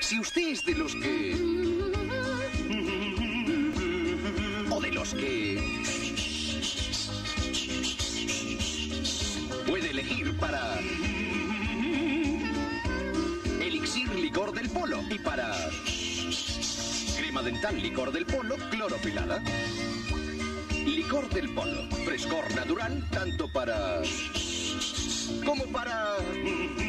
Si usted es de los que... o de los que... puede elegir para... Elixir Licor del Polo. Y para... Crema dental Licor del Polo, cloropilada. Licor del Polo. Frescor natural, tanto para... como para...